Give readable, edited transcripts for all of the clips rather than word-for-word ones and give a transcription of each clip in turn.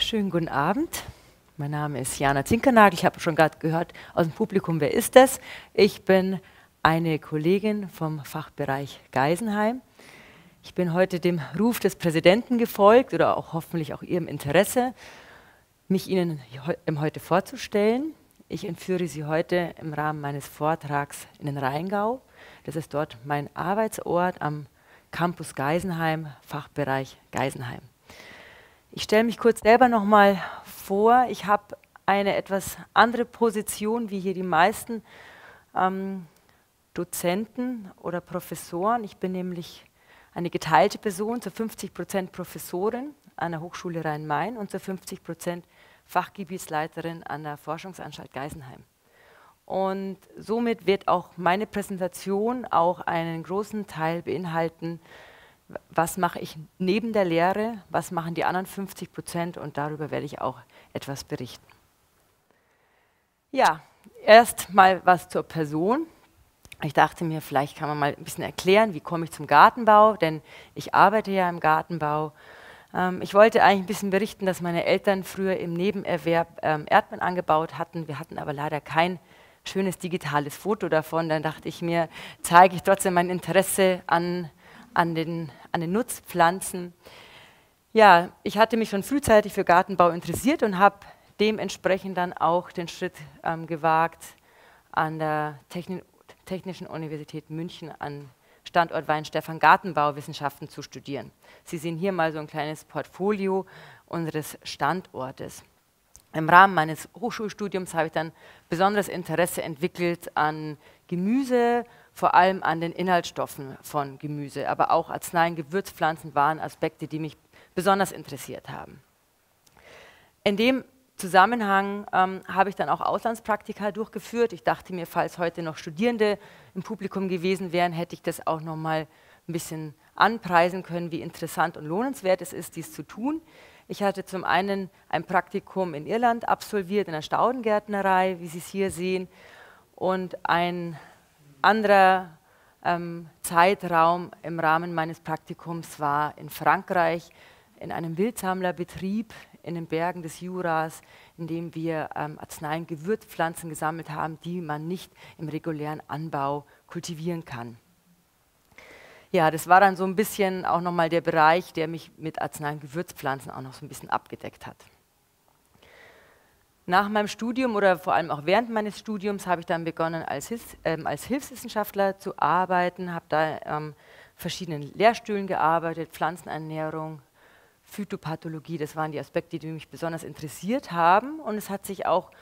Schönen guten Abend. Mein Name ist Jana Zinkernagel. Ich habe schon gerade gehört aus dem Publikum, wer ist das? Ich bin eine Kollegin vom Fachbereich Geisenheim. Ich bin heute dem Ruf des Präsidenten gefolgt oder auch hoffentlich auch Ihrem Interesse, mich Ihnen heute vorzustellen. Ich entführe Sie heute im Rahmen meines Vortrags in den Rheingau. Das ist dort mein Arbeitsort am Campus Geisenheim, Fachbereich Geisenheim. Ich stelle mich kurz selber noch mal vor. Ich habe eine etwas andere Position wie hier die meisten Dozenten oder Professoren. Ich bin nämlich eine geteilte Person, zu 50% Professorin an der Hochschule Rhein-Main und zu 50% Fachgebietsleiterin an der Forschungsanstalt Geisenheim. Und somit wird auch meine Präsentation auch einen großen Teil beinhalten, was mache ich neben der Lehre, was machen die anderen 50% und darüber werde ich auch etwas berichten. Ja, erst mal was zur Person. Ich dachte mir, vielleicht kann man mal ein bisschen erklären, wie komme ich zum Gartenbau, denn ich arbeite ja im Gartenbau. Ich wollte eigentlich ein bisschen berichten, dass meine Eltern früher im Nebenerwerb Erdbeeren angebaut hatten. Wir hatten aber leider kein schönes digitales Foto davon. Dann dachte ich mir, zeige ich trotzdem mein Interesse an den Nutzpflanzen. Ja, ich hatte mich schon frühzeitig für Gartenbau interessiert und habe dementsprechend dann auch den Schritt gewagt, an der Technischen Universität München an Standort Weihenstephan Gartenbauwissenschaften zu studieren. Sie sehen hier mal so ein kleines Portfolio unseres Standortes. Im Rahmen meines Hochschulstudiums habe ich dann besonderes Interesse entwickelt an Gemüse, vor allem an den Inhaltsstoffen von Gemüse, aber auch Arzneien, Gewürzpflanzen waren Aspekte, die mich besonders interessiert haben. In dem Zusammenhang habe ich dann auch Auslandspraktika durchgeführt. Ich dachte mir, falls heute noch Studierende im Publikum gewesen wären, hätte ich das auch noch mal ein bisschen anpreisen können, wie interessant und lohnenswert es ist, dies zu tun. Ich hatte zum einen ein Praktikum in Irland absolviert, in der Staudengärtnerei, wie Sie es hier sehen, und ein anderer Zeitraum im Rahmen meines Praktikums war in Frankreich, in einem Wildsammlerbetrieb in den Bergen des Juras, in dem wir Arzneien, Gewürzpflanzen gesammelt haben, die man nicht im regulären Anbau kultivieren kann. Ja, das war dann so ein bisschen auch nochmal der Bereich, der mich mit Arzneien, Gewürzpflanzen auch noch so ein bisschen abgedeckt hat. Nach meinem Studium oder vor allem auch während meines Studiums habe ich dann begonnen, als Hilfswissenschaftler zu arbeiten, habe da verschiedenen Lehrstühlen gearbeitet, Pflanzenernährung, Phytopathologie, das waren die Aspekte, die mich besonders interessiert haben. Und es hat sich auch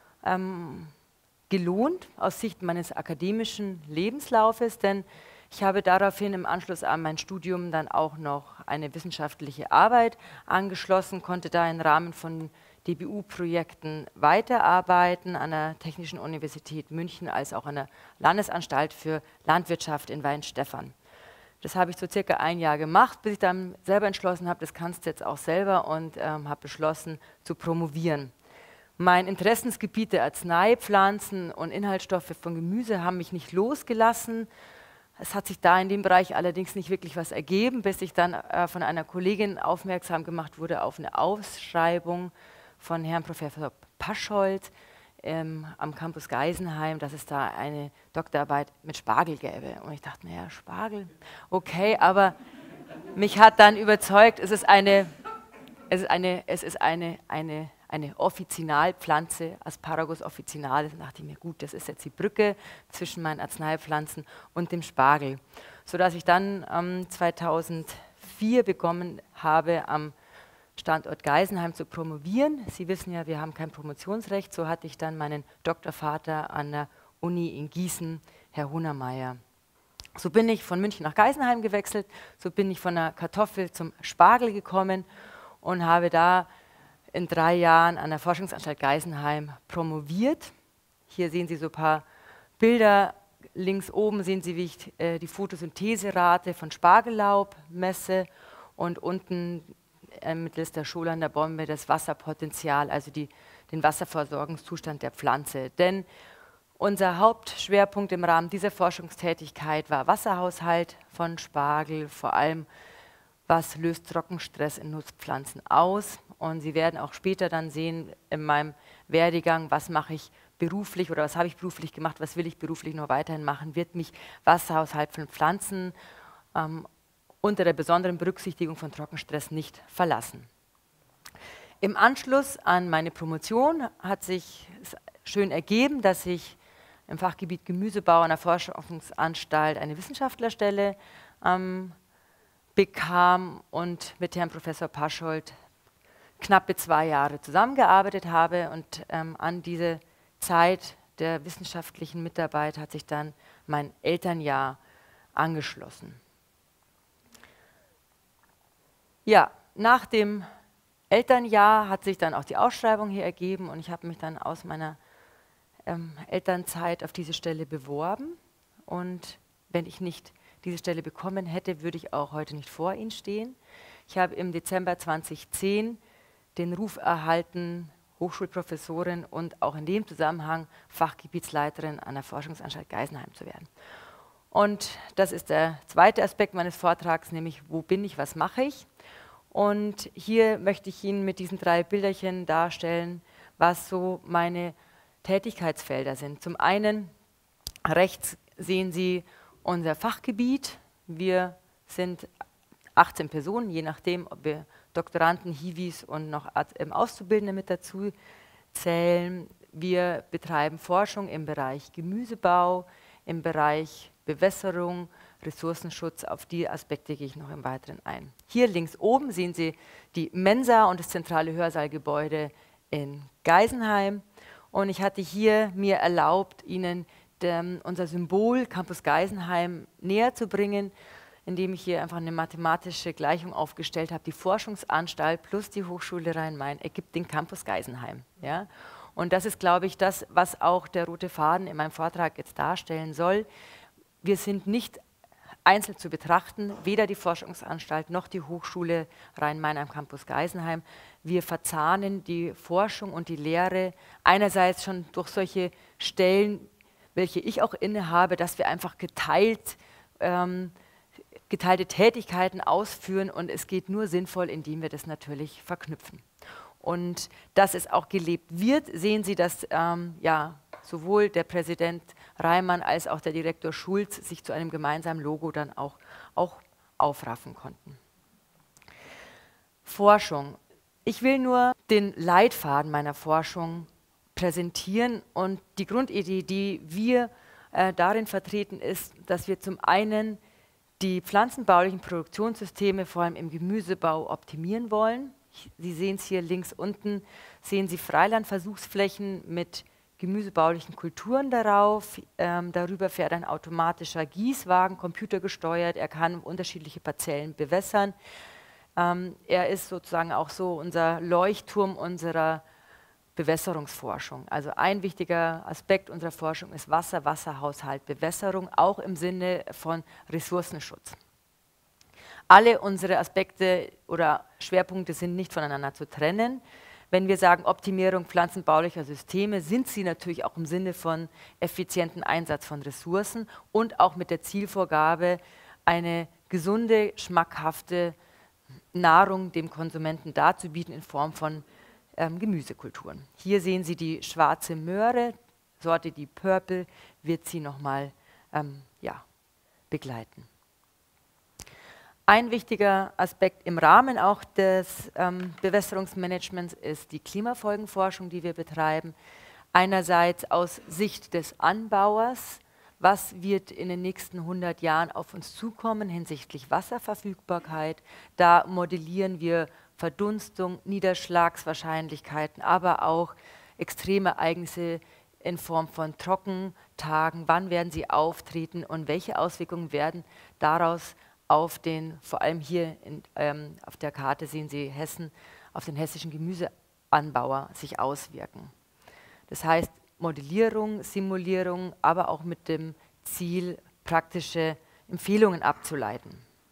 gelohnt aus Sicht meines akademischen Lebenslaufes, denn ich habe daraufhin im Anschluss an mein Studium dann auch noch eine wissenschaftliche Arbeit angeschlossen, konnte da im Rahmen von DBU-Projekten weiterarbeiten an der Technischen Universität München als auch an der Landesanstalt für Landwirtschaft in Weihenstephan. Das habe ich so circa ein Jahr gemacht, bis ich dann selber entschlossen habe, das kannst du jetzt auch selber, und habe beschlossen zu promovieren. Mein Interessensgebiet der Arzneipflanzen und Inhaltsstoffe von Gemüse haben mich nicht losgelassen. Es hat sich da in dem Bereich allerdings nicht wirklich was ergeben, bis ich dann von einer Kollegin aufmerksam gemacht wurde auf eine Ausschreibung von Herrn Professor Pascholdt am Campus Geisenheim, dass es da eine Doktorarbeit mit Spargel gäbe. Und ich dachte, naja, Spargel, okay, aber mich hat dann überzeugt, es ist eine Officinalpflanze, Asparagus officinalis. Da dachte ich mir, gut, das ist jetzt die Brücke zwischen meinen Arzneipflanzen und dem Spargel. Sodass ich dann 2004 begonnen habe, am Standort Geisenheim zu promovieren. Sie wissen ja, wir haben kein Promotionsrecht. So hatte ich dann meinen Doktorvater an der Uni in Gießen, Herr Hunnermeier. So bin ich von München nach Geisenheim gewechselt. So bin ich von der Kartoffel zum Spargel gekommen und habe da in 3 Jahren an der Forschungsanstalt Geisenheim promoviert. Hier sehen Sie so ein paar Bilder. Links oben sehen Sie, wie ich die Photosyntheserate von Spargellaub messe, und unten mittels der Scholander Bombe das Wasserpotenzial, also den Wasserversorgungszustand der Pflanze. Denn unser Hauptschwerpunkt im Rahmen dieser Forschungstätigkeit war Wasserhaushalt von Spargel, vor allem was löst Trockenstress in Nutzpflanzen aus. Und Sie werden auch später dann sehen in meinem Werdegang, was mache ich beruflich oder was habe ich beruflich gemacht, was will ich beruflich noch weiterhin machen, wird mich Wasserhaushalt von Pflanzen unter der besonderen Berücksichtigung von Trockenstress nicht verlassen. Im Anschluss an meine Promotion hat sich schön ergeben, dass ich im Fachgebiet Gemüsebau an der Forschungsanstalt eine Wissenschaftlerstelle bekam und mit Herrn Professor Paschold knappe 2 Jahre zusammengearbeitet habe. Und an diese Zeit der wissenschaftlichen Mitarbeit hat sich dann mein Elternjahr angeschlossen. Ja, nach dem Elternjahr hat sich dann auch die Ausschreibung hier ergeben und ich habe mich dann aus meiner Elternzeit auf diese Stelle beworben. Und wenn ich nicht diese Stelle bekommen hätte, würde ich auch heute nicht vor Ihnen stehen. Ich habe im Dezember 2010 den Ruf erhalten, Hochschulprofessorin und auch in dem Zusammenhang Fachgebietsleiterin an der Forschungsanstalt Geisenheim zu werden. Und das ist der zweite Aspekt meines Vortrags, nämlich wo bin ich, was mache ich? Und hier möchte ich Ihnen mit diesen 3 Bilderchen darstellen, was so meine Tätigkeitsfelder sind. Zum einen rechts sehen Sie unser Fachgebiet. Wir sind 18 Personen, je nachdem, ob wir Doktoranden, Hiwis und noch Auszubildende mit dazu zählen. Wir betreiben Forschung im Bereich Gemüsebau, im Bereich Bewässerung, Ressourcenschutz. Auf die Aspekte gehe ich noch im Weiteren ein. Hier links oben sehen Sie die Mensa und das zentrale Hörsaalgebäude in Geisenheim. Und ich hatte hier mir erlaubt, Ihnen unser Symbol Campus Geisenheim näher zu bringen, indem ich hier einfach eine mathematische Gleichung aufgestellt habe. Die Forschungsanstalt plus die Hochschule Rhein-Main ergibt den Campus Geisenheim. Ja? Und das ist, glaube ich, das, was auch der rote Faden in meinem Vortrag jetzt darstellen soll. Wir sind nicht einzeln zu betrachten, weder die Forschungsanstalt noch die Hochschule Rhein-Main am Campus Geisenheim. Wir verzahnen die Forschung und die Lehre einerseits schon durch solche Stellen, welche ich auch innehabe, dass wir einfach geteilte Tätigkeiten ausführen und es geht nur sinnvoll, indem wir das natürlich verknüpfen. Und dass es auch gelebt wird, sehen Sie, dass ja, sowohl der Präsident Reimann als auch der Direktor Schulz sich zu einem gemeinsamen Logo dann auch aufraffen konnten. Forschung. Ich will nur den Leitfaden meiner Forschung präsentieren und die Grundidee, die wir darin vertreten, ist, dass wir zum einen die pflanzenbaulichen Produktionssysteme vor allem im Gemüsebau optimieren wollen. Sie sehen es hier links unten, sehen Sie Freilandversuchsflächen mit gemüsebaulichen Kulturen darauf. Darüber fährt ein automatischer Gießwagen, computergesteuert. Er kann unterschiedliche Parzellen bewässern. Er ist sozusagen auch so unser Leuchtturm unserer Bewässerungsforschung. Also ein wichtiger Aspekt unserer Forschung ist Wasser, Wasserhaushalt, Bewässerung, auch im Sinne von Ressourcenschutz. Alle unsere Aspekte oder Schwerpunkte sind nicht voneinander zu trennen. Wenn wir sagen Optimierung pflanzenbaulicher Systeme, sind sie natürlich auch im Sinne von effizienten Einsatz von Ressourcen und auch mit der Zielvorgabe, eine gesunde, schmackhafte Nahrung dem Konsumenten darzubieten in Form von Gemüsekulturen. Hier sehen Sie die schwarze Möhre, Sorte die Purple, wird sie nochmal ja, begleiten. Ein wichtiger Aspekt im Rahmen auch des Bewässerungsmanagements ist die Klimafolgenforschung, die wir betreiben. Einerseits aus Sicht des Anbauers, was wird in den nächsten 100 Jahren auf uns zukommen hinsichtlich Wasserverfügbarkeit. Da modellieren wir Verdunstung, Niederschlagswahrscheinlichkeiten, aber auch Extremereignisse in Form von Trockentagen. Wann werden sie auftreten und welche Auswirkungen werden daraus auf den, vor allem hier auf der Karte sehen Sie Hessen, auf den hessischen Gemüseanbauer sich auswirken. Das heißt Modellierung, Simulierung, aber auch mit dem Ziel, praktische Empfehlungen abzuleiten.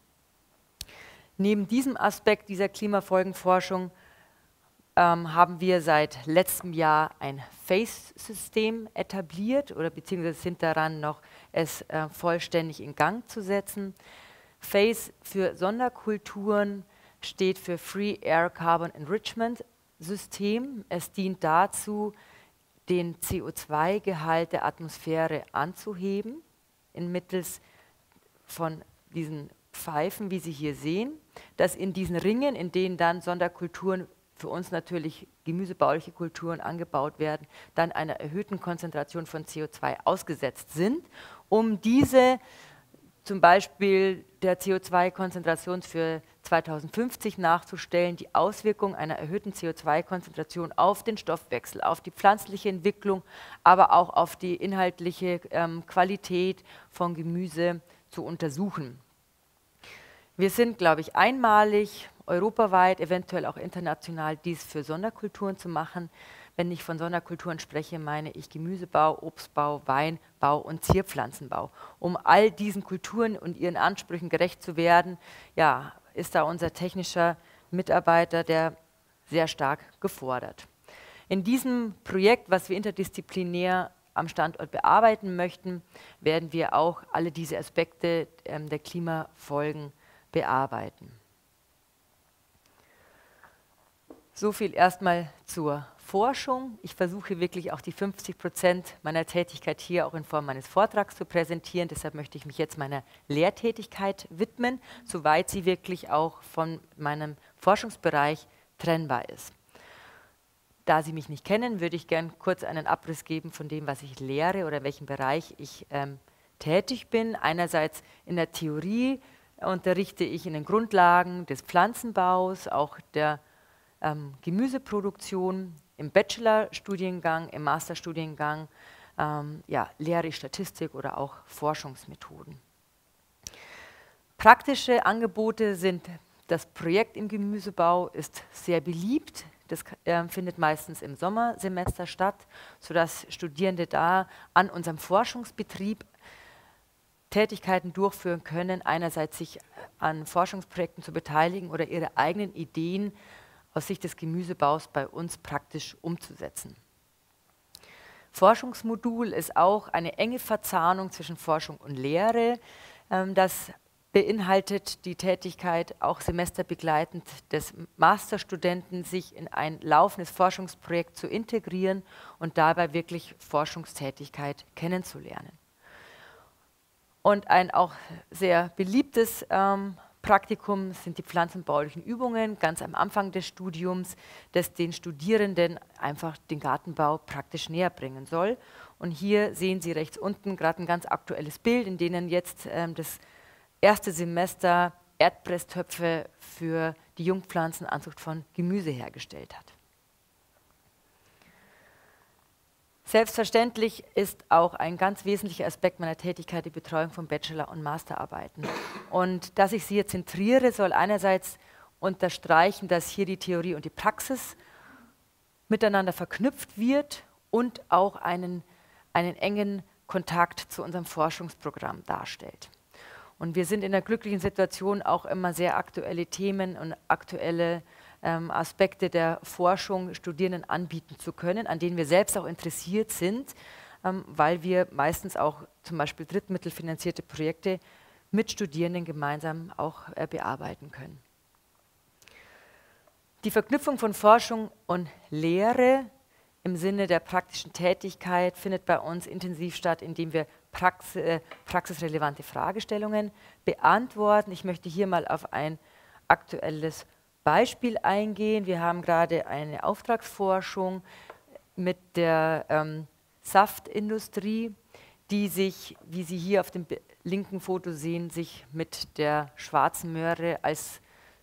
Neben diesem Aspekt dieser Klimafolgenforschung haben wir seit letztem Jahr ein FACE-System etabliert oder beziehungsweise sind daran noch, es vollständig in Gang zu setzen. FACE für Sonderkulturen steht für Free Air Carbon Enrichment System. Es dient dazu, den CO2-Gehalt der Atmosphäre anzuheben, mittels von diesen Pfeifen, wie Sie hier sehen, dass in diesen Ringen, in denen dann Sonderkulturen, für uns natürlich gemüsebauliche Kulturen angebaut werden, dann einer erhöhten Konzentration von CO2 ausgesetzt sind, um diese zum Beispiel der CO2-Konzentration für 2050 nachzustellen, die Auswirkung einer erhöhten CO2-Konzentration auf den Stoffwechsel, auf die pflanzliche Entwicklung, aber auch auf die inhaltliche Qualität von Gemüse zu untersuchen. Wir sind, glaube ich, einmalig, europaweit, eventuell auch international, dies für Sonderkulturen zu machen. Wenn ich von Sonderkulturen spreche, meine ich Gemüsebau, Obstbau, Weinbau und Zierpflanzenbau. Um all diesen Kulturen und ihren Ansprüchen gerecht zu werden, ja, ist da unser technischer Mitarbeiter, der sehr stark gefordert. In diesem Projekt, was wir interdisziplinär am Standort bearbeiten möchten, werden wir auch alle diese Aspekte der Klimafolgen bearbeiten. So viel erstmal zur Forschung. Ich versuche wirklich auch die 50% meiner Tätigkeit hier auch in Form meines Vortrags zu präsentieren. Deshalb möchte ich mich jetzt meiner Lehrtätigkeit widmen, soweit sie wirklich auch von meinem Forschungsbereich trennbar ist. Da Sie mich nicht kennen, würde ich gern kurz einen Abriss geben von dem, was ich lehre oder in welchem Bereich ich tätig bin. Einerseits in der Theorie unterrichte ich in den Grundlagen des Pflanzenbaus, auch der Gemüseproduktion, im Bachelorstudiengang, im Masterstudiengang, ja, lehre ich Statistik oder auch Forschungsmethoden. Praktische Angebote sind, das Projekt im Gemüsebau ist sehr beliebt. Das findet meistens im Sommersemester statt, sodass Studierende da an unserem Forschungsbetrieb Tätigkeiten durchführen können, einerseits sich an Forschungsprojekten zu beteiligen oder ihre eigenen Ideen aus Sicht des Gemüsebaus bei uns praktisch umzusetzen. Forschungsmodul ist auch eine enge Verzahnung zwischen Forschung und Lehre. Das beinhaltet die Tätigkeit, auch semesterbegleitend des Masterstudenten, sich in ein laufendes Forschungsprojekt zu integrieren und dabei wirklich Forschungstätigkeit kennenzulernen. Und ein auch sehr beliebtes Praktikum sind die pflanzenbaulichen Übungen, ganz am Anfang des Studiums, das den Studierenden einfach den Gartenbau praktisch näher bringen soll. Und hier sehen Sie rechts unten gerade ein ganz aktuelles Bild, in denen jetzt das erste Semester Erdpresstöpfe für die Jungpflanzenanzucht von Gemüse hergestellt hat. Selbstverständlich ist auch ein ganz wesentlicher Aspekt meiner Tätigkeit die Betreuung von Bachelor- und Masterarbeiten. Und dass ich sie hier zentriere, soll einerseits unterstreichen, dass hier die Theorie und die Praxis miteinander verknüpft wird und auch einen engen Kontakt zu unserem Forschungsprogramm darstellt. Und wir sind in der glücklichen Situation, auch immer sehr aktuelle Themen und aktuelle Aspekte der Forschung Studierenden anbieten zu können, an denen wir selbst auch interessiert sind, weil wir meistens auch zum Beispiel drittmittelfinanzierte Projekte mit Studierenden gemeinsam auch bearbeiten können. Die Verknüpfung von Forschung und Lehre im Sinne der praktischen Tätigkeit findet bei uns intensiv statt, indem wir praxisrelevante Fragestellungen beantworten. Ich möchte hier mal auf ein aktuelles Beispiel eingehen. Wir haben gerade eine Auftragsforschung mit der Saftindustrie, die sich, wie Sie hier auf dem linken Foto sehen, sich mit der schwarzen Möhre als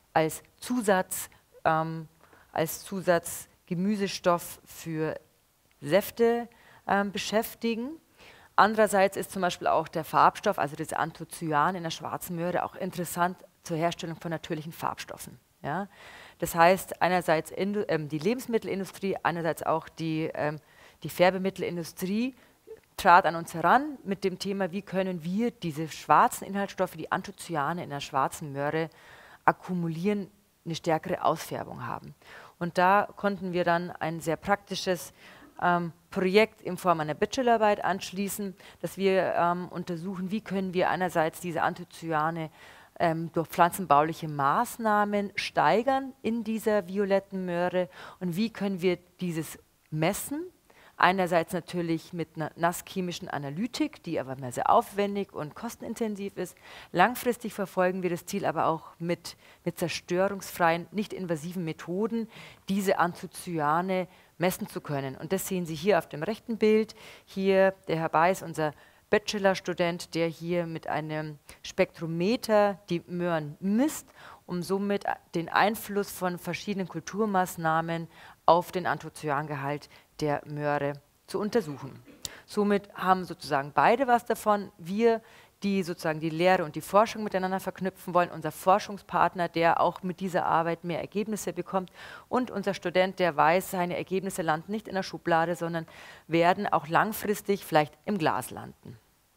Zusatzgemüsestoff für Säfte beschäftigen. Andererseits ist zum Beispiel auch der Farbstoff, also das Anthocyan in der schwarzen Möhre, auch interessant zur Herstellung von natürlichen Farbstoffen. Ja? Das heißt, einerseits die Lebensmittelindustrie, einerseits auch die Färbemittelindustrie trat an uns heran mit dem Thema, wie können wir diese schwarzen Inhaltsstoffe, die Anthocyane in der schwarzen Möhre, akkumulieren, eine stärkere Ausfärbung haben. Und da konnten wir dann ein sehr praktisches Projekt in Form einer Bachelorarbeit anschließen, dass wir untersuchen, wie können wir einerseits diese Anthocyane durch pflanzenbauliche Maßnahmen steigern in dieser violetten Möhre und wie können wir dieses messen? Einerseits natürlich mit einer nasschemischen Analytik, die aber mehr sehr aufwendig und kostenintensiv ist. Langfristig verfolgen wir das Ziel aber auch mit zerstörungsfreien, nicht invasiven Methoden, diese Anthocyane messen zu können. Und das sehen Sie hier auf dem rechten Bild. Hier der Herr Beiß, unser Bachelorstudent, der hier mit einem Spektrometer die Möhren misst, um somit den Einfluss von verschiedenen Kulturmaßnahmen auf den Anthocyangehalt der Möhre zu untersuchen. Somit haben sozusagen beide was davon. Wir, die sozusagen die Lehre und die Forschung miteinander verknüpfen wollen, unser Forschungspartner, der auch mit dieser Arbeit mehr Ergebnisse bekommt und unser Student, der weiß, seine Ergebnisse landen nicht in der Schublade, sondern werden auch langfristig vielleicht im Glas landen.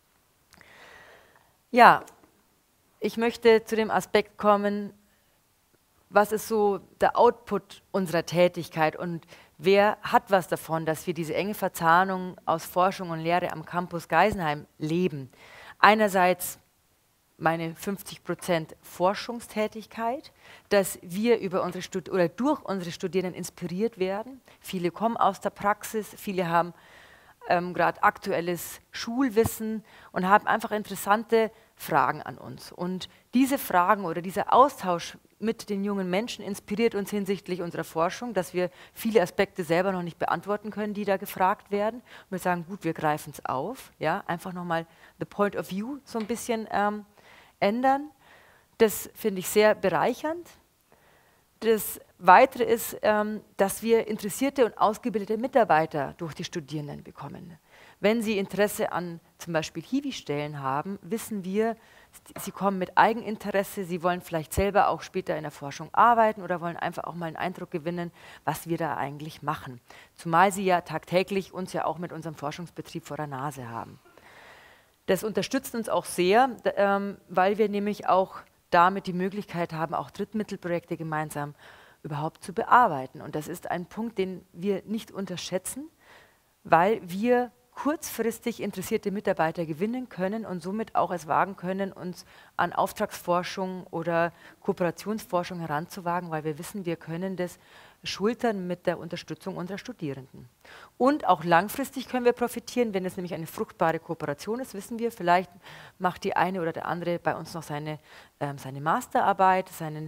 Ja, ich möchte zu dem Aspekt kommen, was ist so der Output unserer Tätigkeit und wer hat was davon, dass wir diese enge Verzahnung aus Forschung und Lehre am Campus Geisenheim leben. Einerseits meine 50% Forschungstätigkeit, dass wir über unsere oder durch unsere Studierenden inspiriert werden. Viele kommen aus der Praxis, viele haben gerade aktuelles Schulwissen und haben einfach interessante Fragen an uns. Und diese Fragen oder dieser Austausch mit den jungen Menschen inspiriert uns hinsichtlich unserer Forschung, dass wir viele Aspekte selber noch nicht beantworten können, die da gefragt werden. Und wir sagen, gut, wir greifen es auf, ja, einfach nochmal the point of view so ein bisschen ändern. Das finde ich sehr bereichernd. Das Weitere ist, dass wir interessierte und ausgebildete Mitarbeiter durch die Studierenden bekommen. Wenn sie Interesse an zum Beispiel Hiwi-Stellen haben, wissen wir, sie kommen mit Eigeninteresse, sie wollen vielleicht selber auch später in der Forschung arbeiten oder wollen einfach auch mal einen Eindruck gewinnen, was wir da eigentlich machen. Zumal sie ja tagtäglich uns ja auch mit unserem Forschungsbetrieb vor der Nase haben. Das unterstützt uns auch sehr, weil wir nämlich auch damit die Möglichkeit haben, auch Drittmittelprojekte gemeinsam überhaupt zu bearbeiten. Und das ist ein Punkt, den wir nicht unterschätzen, weil wir kurzfristig interessierte Mitarbeiter gewinnen können und somit auch es wagen können, uns an Auftragsforschung oder Kooperationsforschung heranzuwagen, weil wir wissen, wir können das schultern mit der Unterstützung unserer Studierenden. Und auch langfristig können wir profitieren, wenn es nämlich eine fruchtbare Kooperation ist, wissen wir, vielleicht macht die eine oder der andere bei uns noch seine Masterarbeit, seinen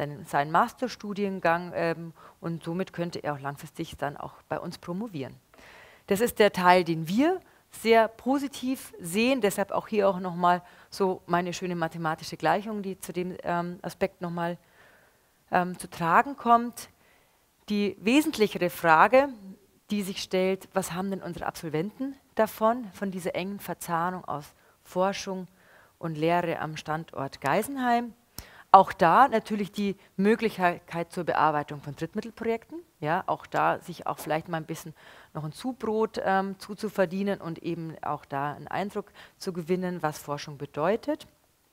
Masterstudiengang und somit könnte er auch langfristig dann auch bei uns promovieren. Das ist der Teil, den wir sehr positiv sehen, deshalb auch hier auch nochmal so meine schöne mathematische Gleichung, die zu dem Aspekt nochmal zu tragen kommt. Die wesentlichere Frage, die sich stellt, was haben denn unsere Absolventen davon, von dieser engen Verzahnung aus Forschung und Lehre am Standort Geisenheim? Auch da natürlich die Möglichkeit zur Bearbeitung von Drittmittelprojekten, ja, auch da sich auch vielleicht mal ein bisschen noch ein Zubrot zuzuverdienen und eben auch da einen Eindruck zu gewinnen, was Forschung bedeutet.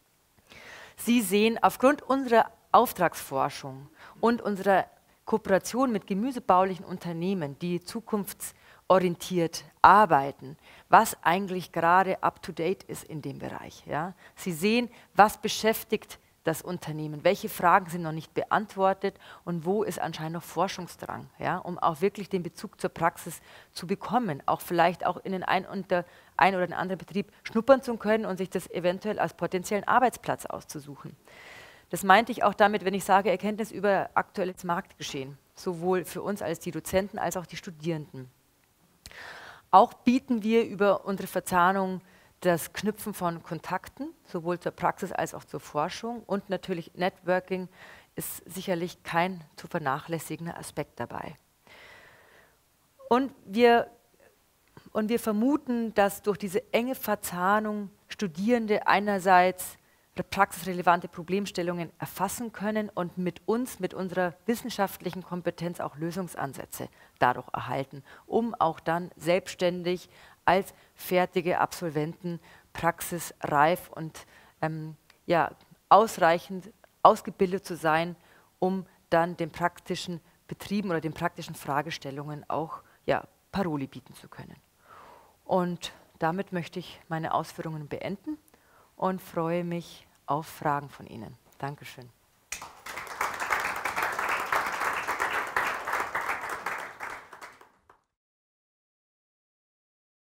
Sie sehen aufgrund unserer Auftragsforschung und unserer Kooperation mit gemüsebaulichen Unternehmen, die zukunftsorientiert arbeiten, was eigentlich gerade up-to-date ist in dem Bereich. Ja. Sie sehen, was beschäftigt das Unternehmen, welche Fragen sind noch nicht beantwortet und wo ist anscheinend noch Forschungsdrang, ja, um auch wirklich den Bezug zur Praxis zu bekommen, auch vielleicht auch in den ein oder den anderen Betrieb schnuppern zu können und sich das eventuell als potenziellen Arbeitsplatz auszusuchen. Das meinte ich auch damit, wenn ich sage, Erkenntnis über aktuelles Marktgeschehen, sowohl für uns als die Dozenten als auch die Studierenden. Auch bieten wir über unsere Verzahnung das Knüpfen von Kontakten, sowohl zur Praxis als auch zur Forschung und natürlich Networking ist sicherlich kein zu vernachlässigender Aspekt dabei. Und wir vermuten, dass durch diese enge Verzahnung Studierende einerseits praxisrelevante Problemstellungen erfassen können und mit uns, mit unserer wissenschaftlichen Kompetenz auch Lösungsansätze dadurch erhalten, um auch dann selbstständig als fertige Absolventen praxisreif und ja, ausreichend ausgebildet zu sein, um dann den praktischen Betrieben oder den praktischen Fragestellungen auch ja, Paroli bieten zu können. Und damit möchte ich meine Ausführungen beenden und freue mich auf Fragen von Ihnen. Dankeschön.